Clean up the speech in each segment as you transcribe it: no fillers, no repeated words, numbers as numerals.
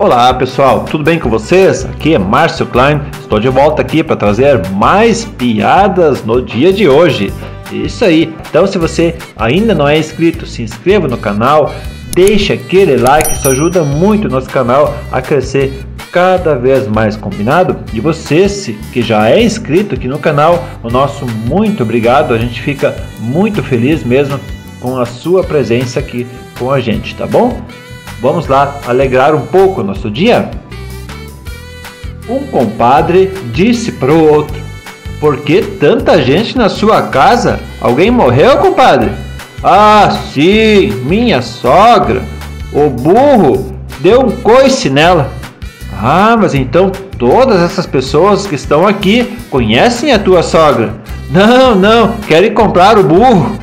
Olá pessoal, tudo bem com vocês? Aqui é Márcio Klein, estou de volta aqui para trazer mais piadas no dia de hoje. Isso aí, então se você ainda não é inscrito, se inscreva no canal, deixa aquele like, isso ajuda muito o nosso canal a crescer cada vez mais, combinado? E você que já é inscrito aqui no canal, o nosso muito obrigado, a gente fica muito feliz mesmo com a sua presença aqui com a gente, tá bom? Vamos lá alegrar um pouco o nosso dia? Um compadre disse para o outro: por que tanta gente na sua casa? Alguém morreu, compadre? Ah, sim, minha sogra. O burro deu um coice nela. Ah, mas então todas essas pessoas que estão aqui conhecem a tua sogra? Não, querem comprar o burro.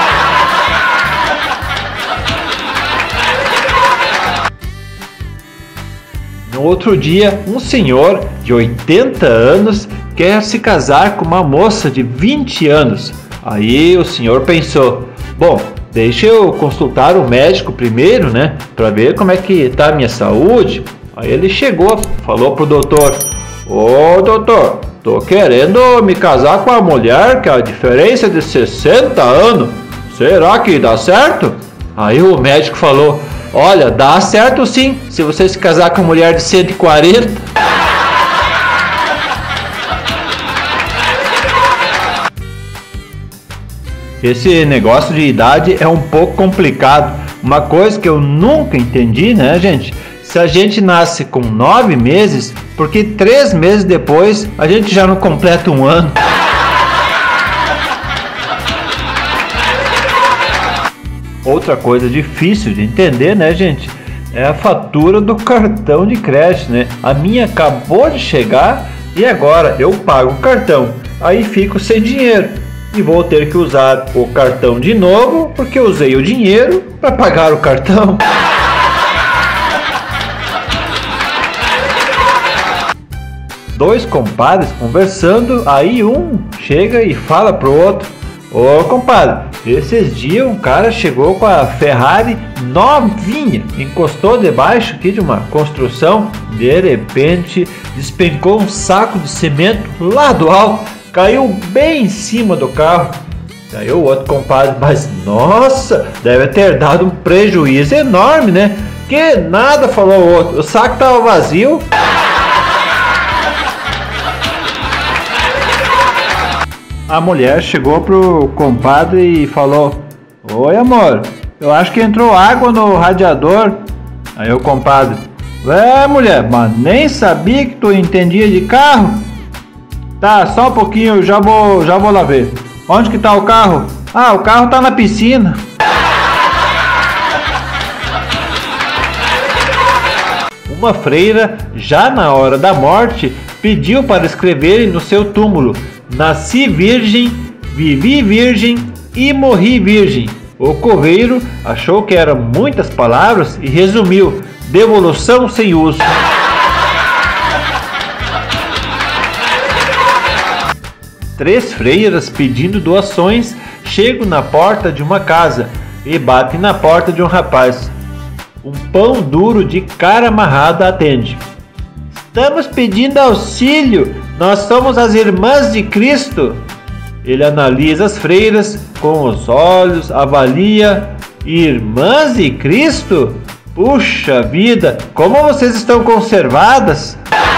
No outro dia, um senhor de 80 anos quer se casar com uma moça de 20 anos. Aí o senhor pensou: bom, deixa eu consultar o médico primeiro, né, para ver como é que tá a minha saúde. Aí ele chegou, falou pro doutor: ô doutor, tô querendo me casar com uma mulher que a diferença é de 60 anos. Será que dá certo? Aí o médico falou: olha, dá certo sim, se você se casar com uma mulher de 140. Esse negócio de idade é um pouco complicado. Uma coisa que eu nunca entendi, né, gente? Se a gente nasce com 9 meses, por que 3 meses depois a gente já não completa um ano? Outra coisa difícil de entender, né, gente? É a fatura do cartão de crédito, né? A minha acabou de chegar e agora eu pago o cartão. Aí fico sem dinheiro e vou ter que usar o cartão de novo porque eu usei o dinheiro para pagar o cartão. Dois compadres conversando, aí um chega e fala pro outro: ô compadre, esses dias um cara chegou com a Ferrari novinha, encostou debaixo aqui de uma construção, de repente despencou um saco de cimento lá do alto, caiu bem em cima do carro. Daí o outro compadre: mas nossa, deve ter dado um prejuízo enorme, né? Que nada, falou o outro, o saco estava vazio. A mulher chegou pro compadre e falou: oi amor, eu acho que entrou água no radiador. Aí o compadre: mulher, mas nem sabia que tu entendia de carro. Tá, só um pouquinho, já vou lá ver. Onde que tá o carro? Ah, o carro tá na piscina. Uma freira, já na hora da morte, pediu para escreverem no seu túmulo: nasci virgem, vivi virgem e morri virgem. O coveiro achou que eram muitas palavras e resumiu: devolução sem uso. Três freiras pedindo doações chegam na porta de uma casa e batem na porta de um rapaz. Um pão duro de cara amarrada atende. Estamos pedindo auxílio, nós somos as irmãs de Cristo. Ele analisa as freiras com os olhos, avalia: irmãs de Cristo? Puxa vida, como vocês estão conservadas!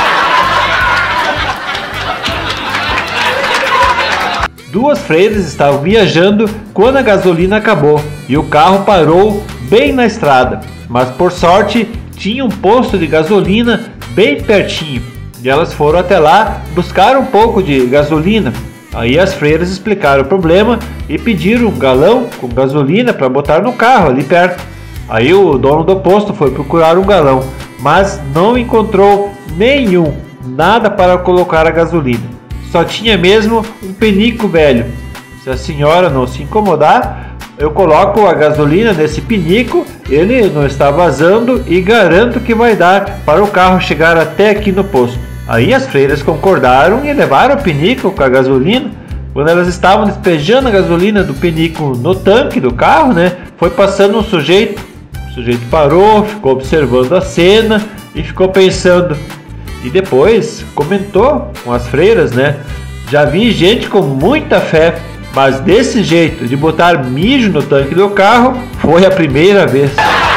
Duas freiras estavam viajando quando a gasolina acabou e o carro parou bem na estrada, mas por sorte tinha um posto de gasolina bem pertinho e elas foram até lá buscar um pouco de gasolina. Aí as freiras explicaram o problema e pediram um galão com gasolina para botar no carro ali perto. Aí o dono do posto foi procurar um galão, mas não encontrou nenhum, nada para colocar a gasolina. Só tinha mesmo um pinico velho. Se a senhora não se incomodar, eu coloco a gasolina nesse pinico, ele não está vazando e garanto que vai dar para o carro chegar até aqui no posto. Aí as freiras concordaram e levaram o pinico com a gasolina. Quando elas estavam despejando a gasolina do pinico no tanque do carro, né, foi passando um sujeito sujeito parou, ficou observando a cena e ficou pensando. E depois comentou com as freiras, né? Já vi gente com muita fé, mas desse jeito de botar mijo no tanque do carro foi a primeira vez.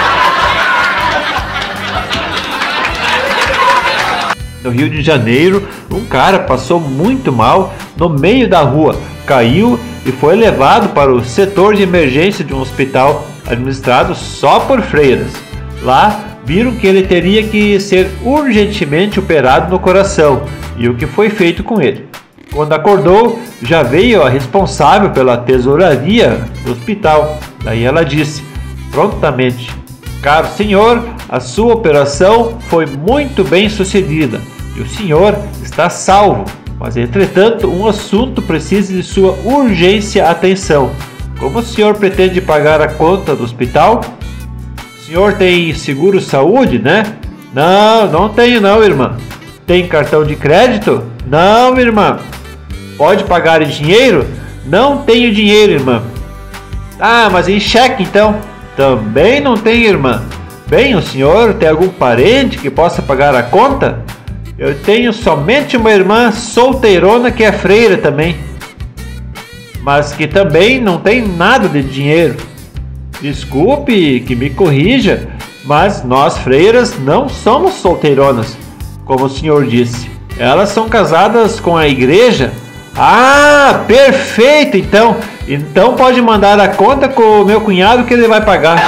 No Rio de Janeiro, um cara passou muito mal no meio da rua, caiu e foi levado para o setor de emergência de um hospital administrado só por freiras. Lá, viram que ele teria que ser urgentemente operado no coração, e o que foi feito com ele. Quando acordou, já veio a responsável pela tesouraria do hospital. Daí ela disse, prontamente: caro senhor, a sua operação foi muito bem sucedida e o senhor está salvo, mas entretanto um assunto precisa de sua urgência atenção. Como o senhor pretende pagar a conta do hospital? O senhor tem seguro saúde, né? Não tenho não, irmã. Tem cartão de crédito? Não, irmã. Pode pagar em dinheiro? Não tenho dinheiro, irmã. Ah, mas em cheque então? Também não tenho, irmã. Bem, o senhor tem algum parente que possa pagar a conta? Eu tenho somente uma irmã solteirona que é freira também, mas que também não tem nada de dinheiro. Desculpe que me corrija, mas nós freiras não somos solteironas, como o senhor disse. Elas são casadas com a igreja. Ah, perfeito então. Então pode mandar a conta com o meu cunhado que ele vai pagar.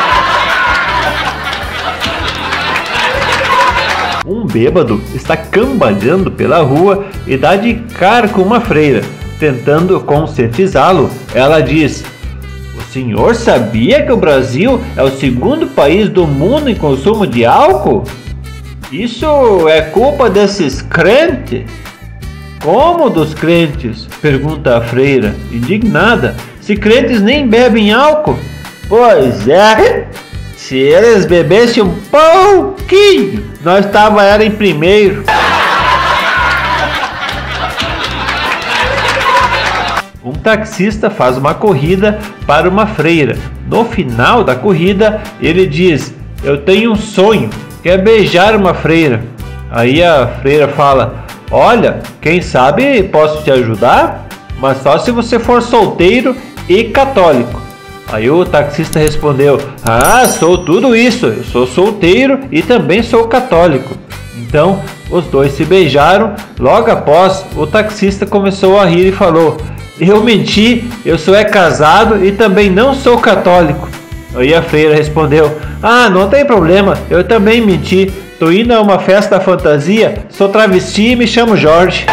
Um bêbado está cambaleando pela rua e dá de cara com uma freira. Tentando conscientizá-lo, ela diz: o senhor sabia que o Brasil é o segundo país do mundo em consumo de álcool? Isso é culpa desses crentes? Como dos crentes? Pergunta a freira, indignada. Se crentes nem bebem álcool? Pois é, se eles bebessem um pouquinho, nós era em primeiro. Um taxista faz uma corrida para uma freira. No final da corrida, ele diz: eu tenho um sonho, quer beijar uma freira. Aí a freira fala: olha, quem sabe posso te ajudar, mas só se você for solteiro e católico. Aí o taxista respondeu: ah, sou tudo isso, eu sou solteiro e também sou católico. Então os dois se beijaram. Logo após, o taxista começou a rir e falou: eu menti, eu sou casado e também não sou católico. Aí a freira respondeu: ah, não tem problema, eu também menti. Tô indo a uma festa fantasia, sou travesti e me chamo Jorge.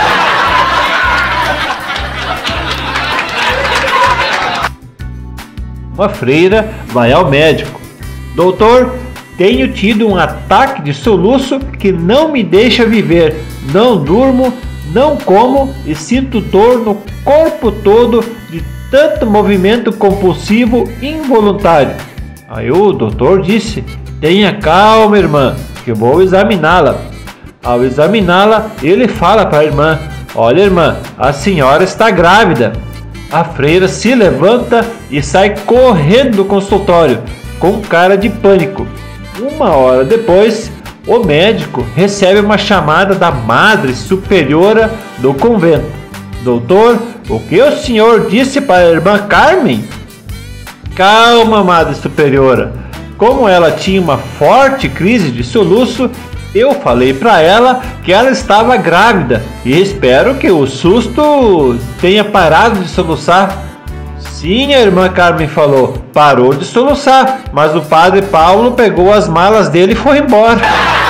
Uma freira vai ao médico. Doutor, tenho tido um ataque de soluço que não me deixa viver. Não durmo, não como e sinto dor no corpo todo de tanto movimento compulsivo involuntário. Aí o doutor disse: tenha calma, irmã, que vou examiná-la. Ao examiná-la, ele fala para a irmã: olha, irmã, a senhora está grávida. A freira se levanta e sai correndo do consultório, com cara de pânico. Uma hora depois, o médico recebe uma chamada da Madre Superiora do convento. Doutor, o que o senhor disse para a irmã Carmen? Calma, Madre Superiora. Como ela tinha uma forte crise de soluço, eu falei para ela que ela estava grávida e espero que o susto tenha parado de soluçar. Sim, a irmã Carmen falou, parou de soluçar, mas o padre Paulo pegou as malas dele e foi embora.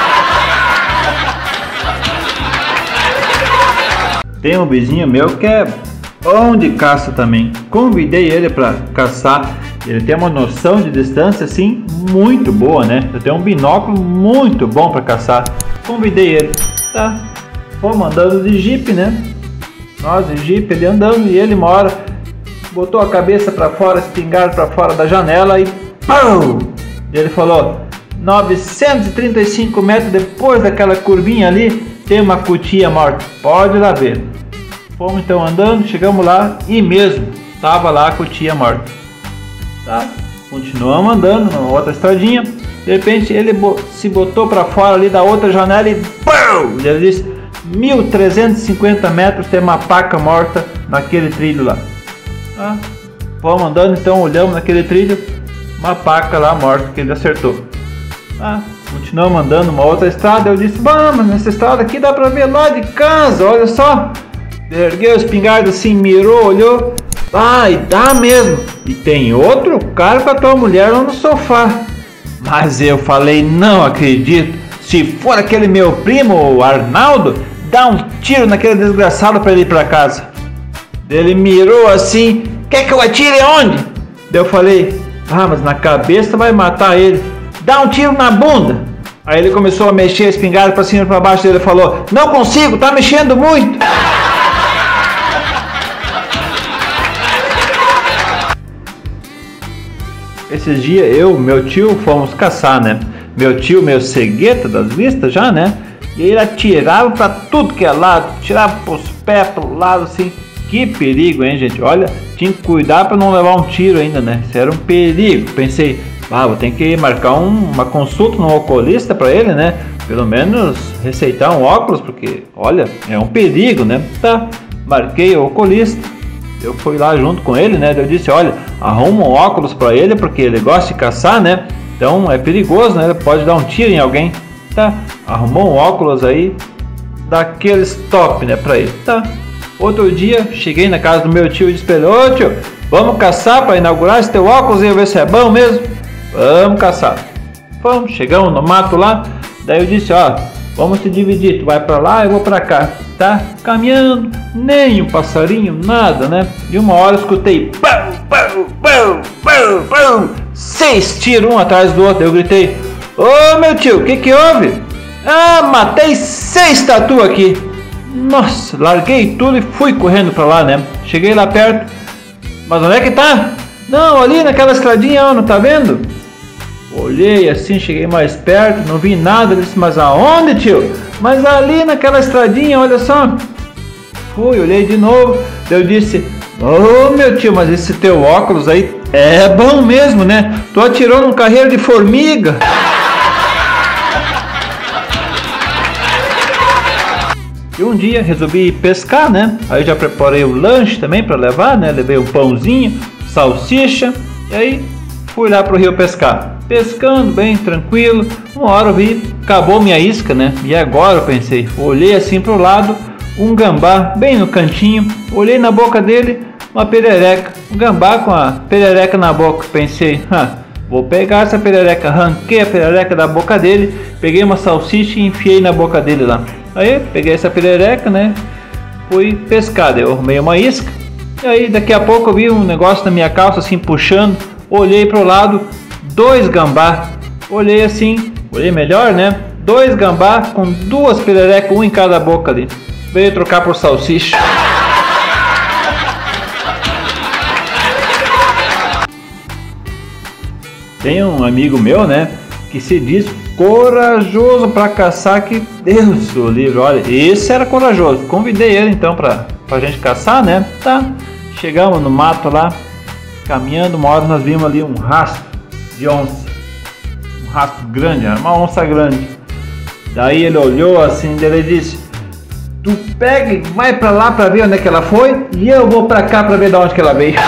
Tem um vizinho meu que é bom de caça também. Convidei ele para caçar. Ele tem uma noção de distância assim muito boa, né? Eu tenho um binóculo muito bom para caçar. Convidei ele. Tá. Fomos andando de jipe, né? Nós de jipe, ele andando e ele mora. Botou a cabeça para fora, espingarda para fora da janela e pau! E ele falou: 935 metros depois daquela curvinha ali, tem uma cutia morta. Pode ir lá ver. Fomos então andando, chegamos lá e mesmo tava lá a cutia morta. Tá? Continuamos andando na outra estradinha. De repente ele se botou para fora ali da outra janela e BUM! Ele disse: 1.350 metros tem uma paca morta naquele trilho lá. Vamos andando, então olhamos naquele trilho, uma paca lá morta que ele acertou. Continuamos andando uma outra estrada. Eu disse: mas nessa estrada aqui dá para ver lá de casa, olha só. Ergueu a espingarda assim, mirou, olhou. E dá mesmo. E tem outro cara com a tua mulher lá no sofá. Mas eu falei: não acredito. Se for aquele meu primo, o Arnaldo, dá um tiro naquele desgraçado para ele ir para casa. Ele mirou assim: quer que eu atire onde? Eu falei: mas na cabeça vai matar ele. Dá um tiro na bunda. Aí ele começou a mexer a espingarda para cima e para baixo. Ele falou: não consigo, tá mexendo muito. Esses dias eu e meu tio fomos caçar, né? Meu tio, meio cegueta das vistas já, né? E ele atirava pra tudo que é lado, tirava pros pés, pro lado, assim. Que perigo, hein, gente? Olha, tinha que cuidar pra não levar um tiro ainda, né? Isso era um perigo. Pensei: vou ter que marcar uma consulta no oculista pra ele, né? Pelo menos receitar um óculos, porque, olha, é um perigo, né? Marquei o oculista. Eu fui lá junto com ele, né? Eu disse: olha, arruma um óculos para ele, porque ele gosta de caçar, né? Então é perigoso, né? Ele pode dar um tiro em alguém. Arrumou um óculos aí, daqueles top, né? Para ele. Outro dia, cheguei na casa do meu tio e disse: ô tio, vamos caçar para inaugurar esse teu óculos e eu ver se é bom mesmo? Vamos caçar. Vamos, chegamos no mato lá. Daí eu disse: vamos se dividir, tu vai para lá, eu vou para cá. Caminhando, nem um passarinho, nada, né? E uma hora eu escutei 6 tiros um atrás do outro. Eu gritei: ô meu tio, o que houve? Matei 6 tatu aqui. Nossa, larguei tudo e fui correndo pra lá, né? Cheguei lá perto. Mas onde é que tá? Não, ali naquela estradinha, não tá vendo? Olhei assim, cheguei mais perto, não vi nada. Disse: mas aonde, tio? Mas ali naquela estradinha, olha só. Fui, olhei de novo. Eu disse: ô meu tio, mas esse teu óculos aí é bom mesmo, né? Tu atirou num carreiro de formiga. E um dia resolvi pescar, né? Aí já preparei o lanche também para levar, né? Levei um pãozinho, salsicha. E aí fui lá pro rio pescar. Pescando bem tranquilo. Uma hora eu vi, acabou minha isca, né? E agora eu pensei, olhei assim pro lado, um gambá bem no cantinho. Olhei na boca dele, uma perereca. Um gambá com a perereca na boca. Pensei: vou pegar essa perereca. Arranquei a perereca da boca dele, peguei uma salsicha e enfiei na boca dele lá. Aí peguei essa perereca, né? Fui pescar. Eu arrumei uma isca. E aí daqui a pouco eu vi um negócio na minha calça assim puxando. Olhei pro lado, 2 gambá. Olhei assim, olhei melhor, né? 2 gambá com 2 pererecas, um em cada boca ali. Veio trocar por salsicha. Tem um amigo meu, né, que se diz corajoso para caçar, que Deus o livre. Olha, esse era corajoso. Convidei ele então pra gente caçar, né? Chegamos no mato lá, caminhando, uma hora nós vimos ali um rastro de onça. Um rastro grande, uma onça grande. Daí ele olhou assim, ele disse: tu pega e vai pra lá pra ver onde é que ela foi, e eu vou pra cá pra ver de onde que ela veio.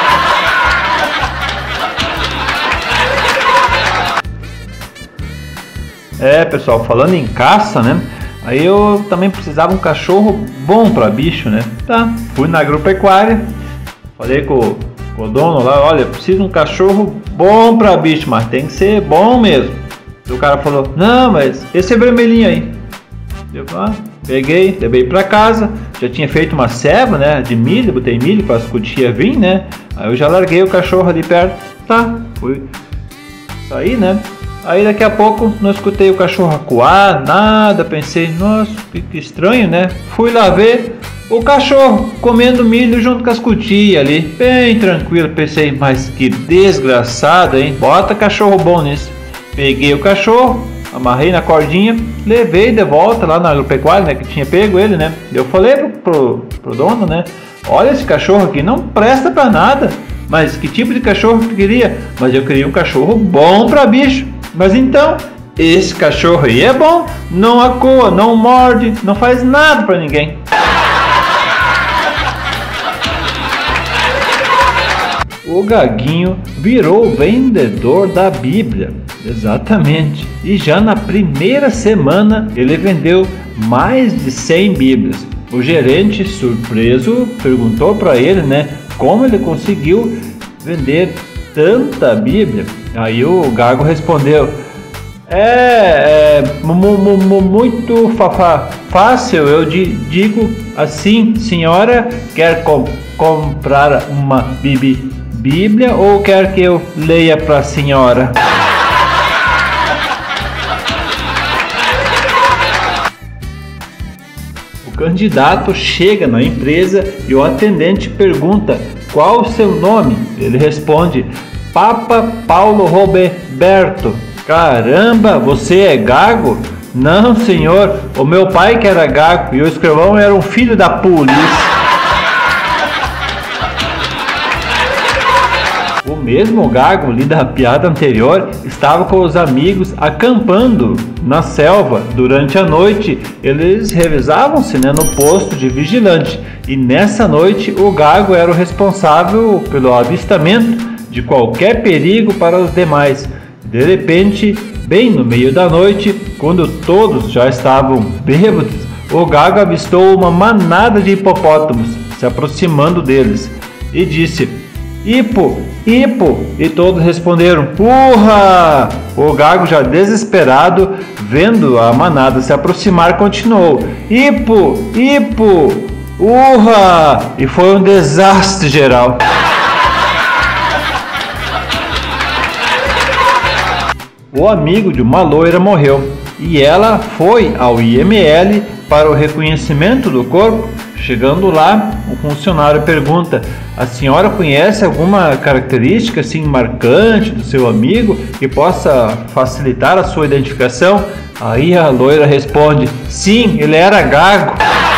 Pessoal, falando em caça, né? Aí eu também precisava um cachorro bom pra bicho, né? Fui na agropecuária, falei com o dono lá: olha, preciso de um cachorro bom pra bicho, mas tem que ser bom mesmo. E o cara falou: não, mas esse é vermelhinho aí. Eu peguei, levei pra casa, já tinha feito uma ceva, né, de milho, botei milho para as cutinhas vir, né? Aí eu já larguei o cachorro ali perto, fui sair, né? Aí daqui a pouco não escutei o cachorro acuar, nada, pensei: nossa, que estranho, né? Fui lá ver o cachorro comendo milho junto com as cutinhas ali, bem tranquilo. Pensei: mas que desgraçado, hein? Bota cachorro bom nisso. Peguei o cachorro, amarrei na cordinha, levei de volta lá na agropecuária, né, que tinha pego ele, né? Eu falei pro dono, né: olha, esse cachorro aqui não presta pra nada, Mas que tipo de cachorro tu queria? Mas eu queria um cachorro bom para bicho. Mas então, esse cachorro aí é bom, não acoa, não morde, não faz nada para ninguém. O Gaguinho virou vendedor da Bíblia, exatamente. E já na primeira semana ele vendeu mais de 100 Bíblias. O gerente, surpreso, perguntou para ele, como ele conseguiu vender tanta Bíblia. Aí o Gago respondeu: muito fácil, eu digo assim, senhora quer comprar uma Bíblia ou quer que eu leia para a senhora? O candidato chega na empresa e o atendente pergunta: qual o seu nome? Ele responde: Papa Paulo Roberto. Caramba, você é gago? Não, senhor, o meu pai que era gago e o escrivão era um filho da polícia. O mesmo gago ali da piada anterior estava com os amigos acampando na selva. Durante a noite eles revezavam-se no posto de vigilante, e nessa noite o gago era o responsável pelo avistamento de qualquer perigo para os demais. De repente, bem no meio da noite, quando todos já estavam bêbados, o gago avistou uma manada de hipopótamos se aproximando deles e disse: Hipo, hipo! E todos responderam: urra! O gago, já desesperado, vendo a manada se aproximar, continuou: hipo, hipo! Urra! E foi um desastre geral. O amigo de uma loira morreu e ela foi ao IML para o reconhecimento do corpo. Chegando lá, o funcionário pergunta: a senhora conhece alguma característica assim marcante do seu amigo que possa facilitar a sua identificação? Aí a loira responde: sim, ele era gago.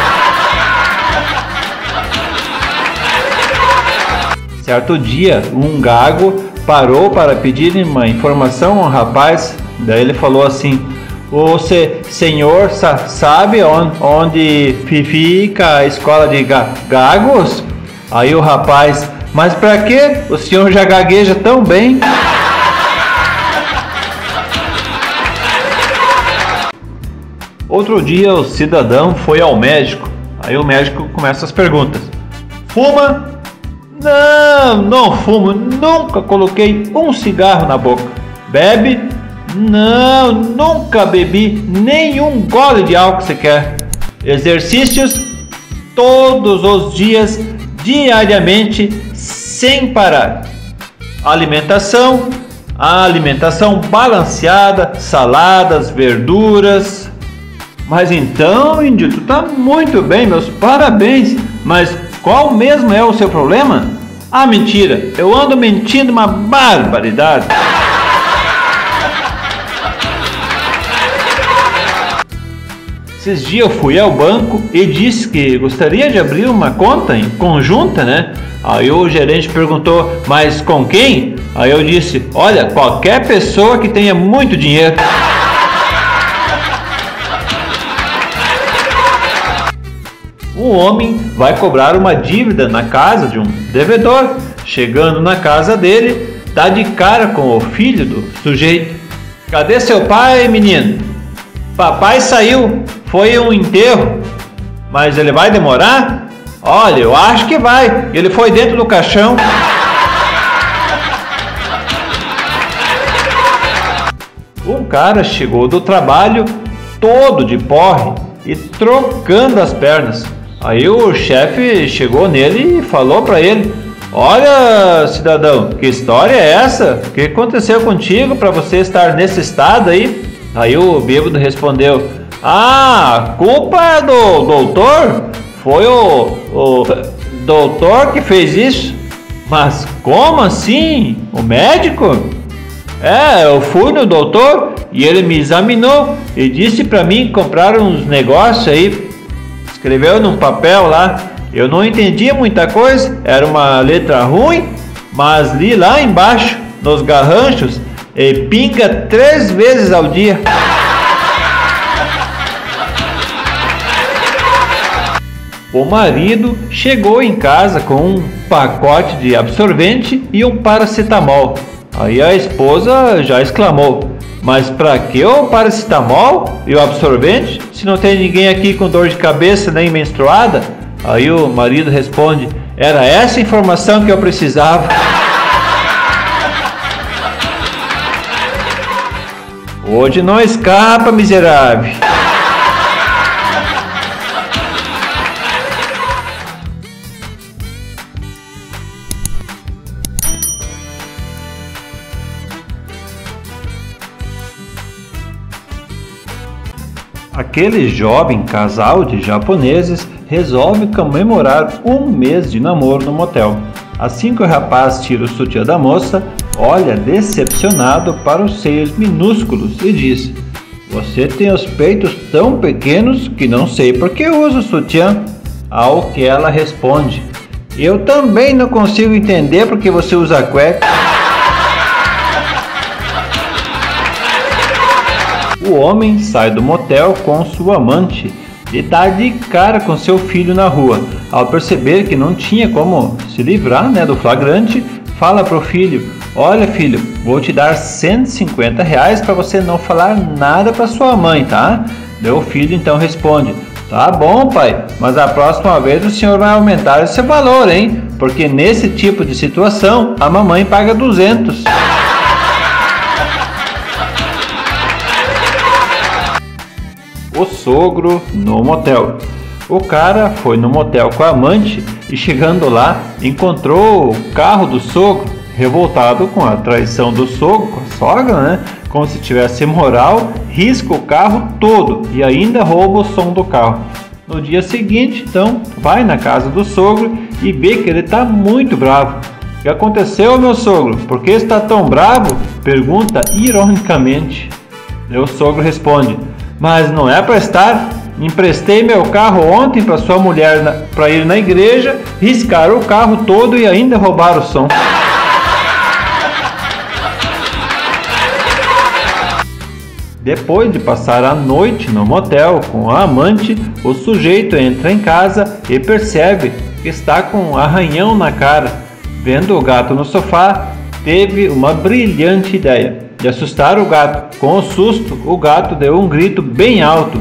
Certo dia, um gago parou para pedir uma informação ao rapaz. Daí ele falou assim: o senhor sabe onde fica a escola de gagos? Aí o rapaz: mas para quê? O senhor já gagueja tão bem. Outro dia o cidadão foi ao médico. Aí o médico começa as perguntas: fuma? Não, não fumo, nunca coloquei um cigarro na boca. Bebe? Não, nunca bebi nenhum gole de álcool sequer. Exercícios? Todos os dias, diariamente, sem parar. Alimentação? A alimentação balanceada, saladas, verduras. Mas então, índio, tu tá muito bem, meus parabéns. Mas qual mesmo é o seu problema? Ah, mentira, eu ando mentindo uma barbaridade. Esses dias eu fui ao banco e disse que gostaria de abrir uma conta em conjunta, Aí o gerente perguntou: mas com quem? Aí eu disse: olha, qualquer pessoa que tenha muito dinheiro. Um homem vai cobrar uma dívida na casa de um devedor. Chegando na casa dele, dá de cara com o filho do sujeito. Cadê seu pai, menino? Papai saiu, foi um enterro. Mas ele vai demorar? Olha, eu acho que vai. Ele foi dentro do caixão. Um cara chegou do trabalho todo de porre e trocando as pernas. Aí o chefe chegou nele e falou para ele: olha, cidadão, que história é essa? O que aconteceu contigo para você estar nesse estado aí? Aí o bêbado respondeu: ah, a culpa é do doutor? Foi o doutor que fez isso? Mas como assim? O médico? É, eu fui no doutor e ele me examinou e disse para mim comprar uns negócios aí. Escreveu num papel lá. Eu não entendia muita coisa, era uma letra ruim, mas li lá embaixo, nos garranchos, pinga 3 vezes ao dia. O marido chegou em casa com um pacote de absorvente e um paracetamol. Aí a esposa já exclamou: mas pra que o paracetamol e o absorvente se não tem ninguém aqui com dor de cabeça nem menstruada? Aí o marido responde: era essa informação que eu precisava. Hoje não escapa, miserável. Aquele jovem casal de japoneses resolve comemorar 1 mês de namoro no motel. Assim que o rapaz tira o sutiã da moça, olha decepcionado para os seios minúsculos e diz: você tem os peitos tão pequenos que não sei por que usa o sutiã. Ao que ela responde: eu também não consigo entender porque você usa cueca. O homem sai do motel com sua amante e dá de cara com seu filho na rua. Ao perceber que não tinha como se livrar, do flagrante, fala pro filho: olha, filho, vou te dar R$150 para você não falar nada para sua mãe, tá? O filho então responde: tá bom, pai, mas a próxima vez o senhor vai aumentar esse valor, hein? Porque nesse tipo de situação a mamãe paga 200. O sogro no motel. O cara foi no motel com a amante e, chegando lá, encontrou o carro do sogro. Revoltado com a traição do sogro com a sogra, como se tivesse moral, risca o carro todo e ainda rouba o som do carro. No dia seguinte, então, vai na casa do sogro e vê que ele está muito bravo. O que aconteceu, meu sogro? Por que está tão bravo? Pergunta ironicamente. O sogro responde: mas não é para estar? Emprestei meu carro ontem para sua mulher para ir na igreja, riscaram o carro todo e ainda roubaram o som. Depois de passar a noite no motel com a amante, o sujeito entra em casa e percebe que está com um arranhão na cara. Vendo o gato no sofá, teve uma brilhante ideia de assustar o gato. Com o susto, o gato deu um grito bem alto.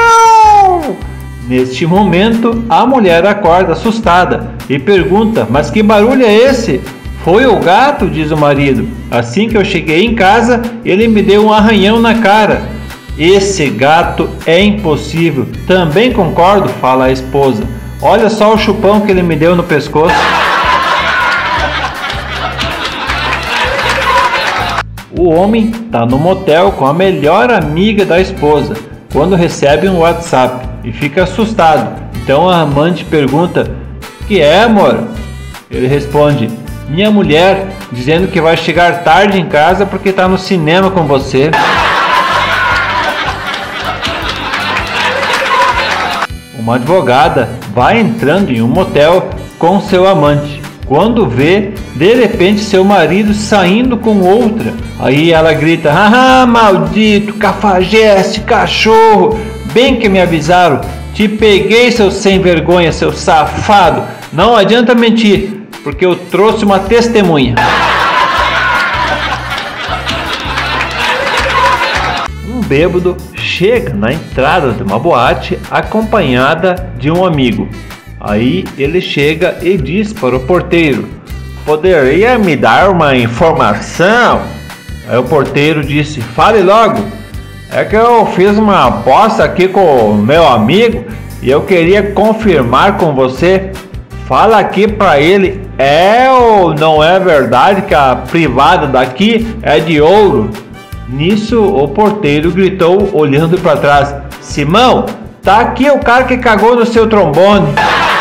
Neste momento, a mulher acorda assustada e pergunta: mas que barulho é esse? Foi o gato, diz o marido. Assim que eu cheguei em casa, ele me deu um arranhão na cara. Esse gato é impossível. Também concordo, fala a esposa. Olha só o chupão que ele me deu no pescoço. O homem está no motel com a melhor amiga da esposa, quando recebe um WhatsApp e fica assustado. Então a amante pergunta: que é, amor? Ele responde: minha mulher, dizendo que vai chegar tarde em casa porque está no cinema com você. Uma advogada vai entrando em um motel com seu amante. Quando vê, de repente, seu marido saindo com outra. Aí ela grita: ah, maldito, cafajeste, cachorro, bem que me avisaram. Te peguei, seu sem vergonha, seu safado. Não adianta mentir, porque eu trouxe uma testemunha. Um bêbado chega na entrada de uma boate acompanhada de um amigo. Aí ele chega e diz para o porteiro: poderia me dar uma informação? Aí o porteiro disse: fale logo. É que eu fiz uma aposta aqui com o meu amigo e eu queria confirmar com você. Fala aqui para ele, é ou não é verdade que a privada daqui é de ouro? Nisso o porteiro gritou, olhando para trás: Simão, tá aqui o cara que cagou no seu trombone.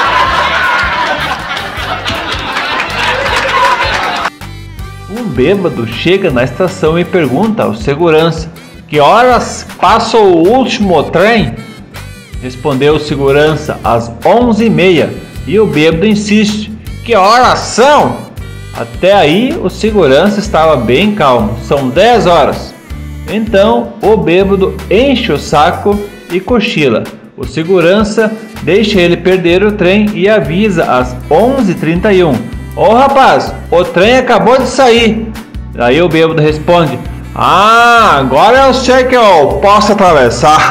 Um bêbado chega na estação e pergunta ao segurança: que horas passa o último trem? Respondeu o segurança: às 11h30. E o bêbado insiste: que horas são? Até aí o segurança estava bem calmo. São 10 horas. Então o bêbado enche o saco e cochila. O segurança deixa ele perder o trem e avisa às 11h31. Ô rapaz, o trem acabou de sair. Aí o bêbado responde: ah, agora eu sei que eu posso atravessar.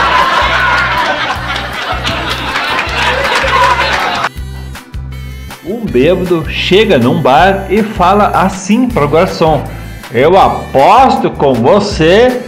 Um bêbado chega num bar e fala assim para o garçom: eu aposto com você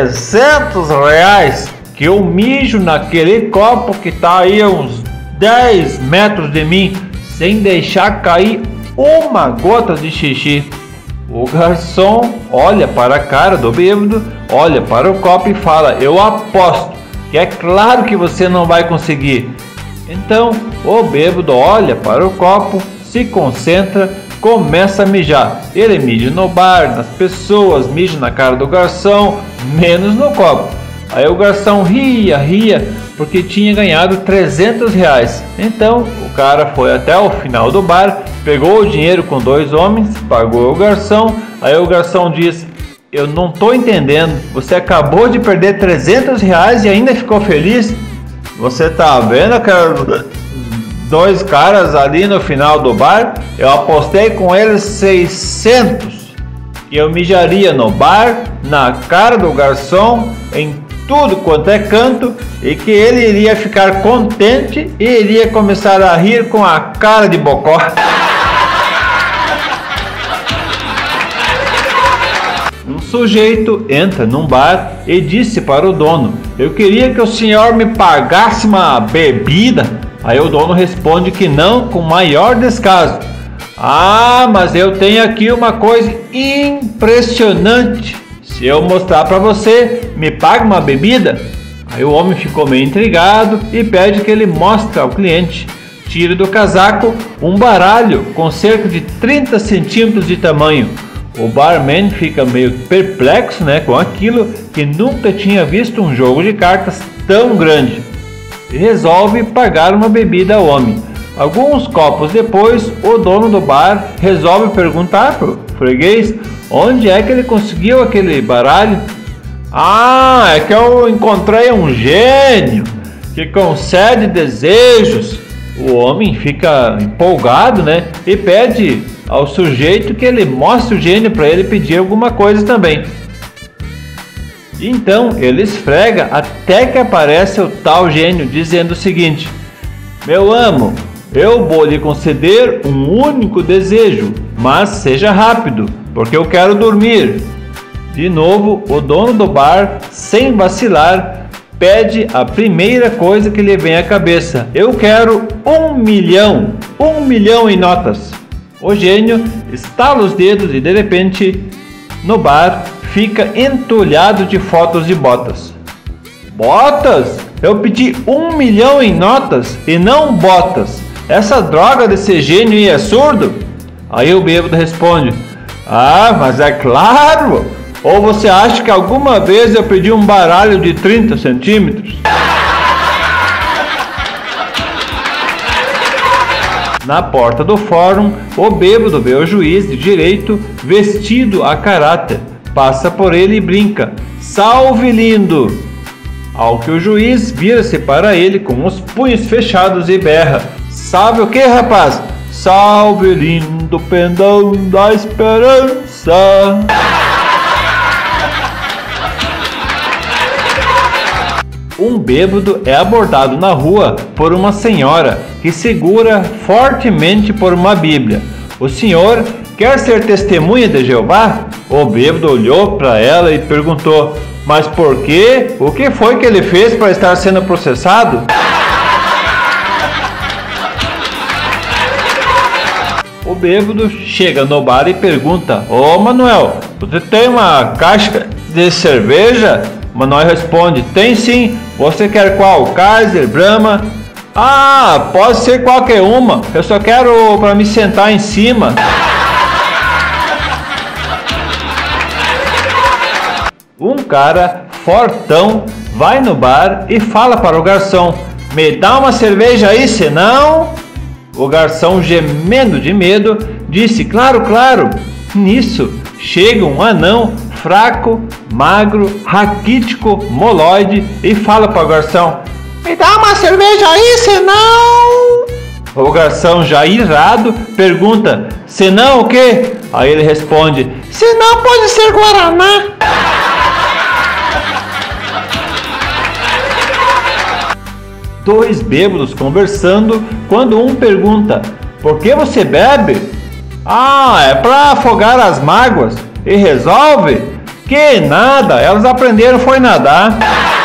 R$300 que eu mijo naquele copo que tá aí a uns 10 metros de mim, sem deixar cair uma gota de xixi. O garçom olha para a cara do bêbado, olha para o copo e fala: eu aposto que é claro que você não vai conseguir. Então o bêbado olha para o copo, se concentra, começa a mijar. Ele mija no bar, nas pessoas, mija na cara do garçom, menos no copo. Aí o garçom ria, porque tinha ganhado R$300. Então o cara foi até o final do bar, pegou o dinheiro com 2 homens, pagou o garçom. Aí o garçom diz: eu não tô entendendo, você acabou de perder R$300 e ainda ficou feliz? Você tá vendo aqueles 2 caras ali no final do bar? Eu apostei com eles 600 que eu mijaria no bar, na cara do garçom, em tudo quanto é canto, e que ele iria ficar contente e iria começar a rir com a cara de bocó. Um sujeito entra num bar e disse para o dono: eu queria que o senhor me pagasse uma bebida. Aí o dono responde que não, com maior descaso. Ah, mas eu tenho aqui uma coisa impressionante. Se eu mostrar para você, me paga uma bebida? Aí o homem ficou meio intrigado e pede que ele mostre ao cliente. Tira do casaco um baralho com cerca de 30 centímetros de tamanho. O barman fica meio perplexo, com aquilo, que nunca tinha visto um jogo de cartas tão grande. E resolve pagar uma bebida ao homem. Alguns copos depois, o dono do bar resolve perguntar pro freguês onde é que ele conseguiu aquele baralho. Ah, é que eu encontrei um gênio que concede desejos. O homem fica empolgado, e pede ao sujeito que ele mostre o gênio para ele pedir alguma coisa também. Então ele esfrega até que aparece o tal gênio dizendo o seguinte: meu amo, eu vou lhe conceder um único desejo, mas seja rápido, porque eu quero dormir. De novo, o dono do bar, sem vacilar, pede a primeira coisa que lhe vem à cabeça: eu quero 1 milhão, 1 milhão em notas. O gênio estala os dedos e de repente, no bar, fica entulhado de fotos de botas. Botas? Eu pedi 1 milhão em notas e não botas. Essa droga desse gênio aí é surdo? Aí o bêbado responde: ah, mas é claro! Ou você acha que alguma vez eu pedi um baralho de 30 centímetros? Na porta do fórum, o bêbado vê o juiz de direito vestido a caráter. Passa por ele e brinca: salve lindo! Ao que o juiz vira-se para ele com os punhos fechados e berra: salve o que, rapaz? Salve lindo pendão da esperança! Um bêbado é abordado na rua por uma senhora que segura fortemente por uma Bíblia. O senhor quer ser testemunha de Jeová? O bêbado olhou para ela e perguntou: mas por quê? O que foi que ele fez para estar sendo processado? O bêbado chega no bar e pergunta: ô Manuel, você tem uma caixa de cerveja? Manuel responde: tem sim. Você quer qual? Kaiser, Brahma? Ah, pode ser qualquer uma. Eu só quero para me sentar em cima. Um cara fortão vai no bar e fala para o garçom: me dá uma cerveja aí, senão... O garçom, gemendo de medo, disse: claro, claro. Nisso, chega um anão fraco, magro, raquítico, moloide e fala para o garçom: me dá uma cerveja aí, senão... O garçom, já irado, pergunta: senão o quê? Aí ele responde: senão pode ser guaraná. Dois bêbados conversando, quando um pergunta: por que você bebe? Ah, é para afogar as mágoas. E resolve? Que nada, elas aprenderam foi nadar.